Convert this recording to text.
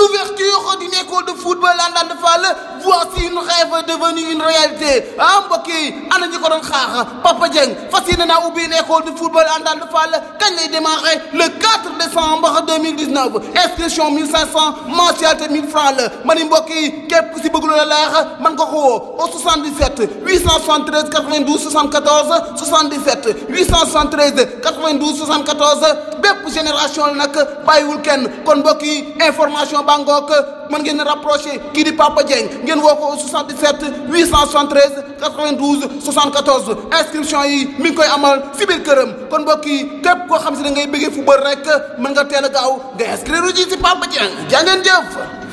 L'ouverture d'une école de football à Ndande Fall, voici une rêve devenue une réalité. Ah mbokk yi ana ñi ko doon xaar Papa Dieng fas yéene naa ubbi une école de football à Ndande Fall kañ lay démarrer le 4 décembre 2019 inscription 1500 mensualité 1000 francs la ma ni mbokk yi képp ku si bëgg lu la leer man nga ko woo au 77 873 92 74 77 873 92 74 bépp génération la nag bàyyiwul kenn kon mbokk yi information baa ngoog mën ngeen rapproché kii di Papa Dieng ngeen woo ko 77 873 92 74 inscription yi mi ngi koy amal si biir këram kon mbokk yi képp koo xam si da ngay bëggee football rek mën nga teel a gaaw nga inscrire ji si Papa Dieng jaa ngeen jëf.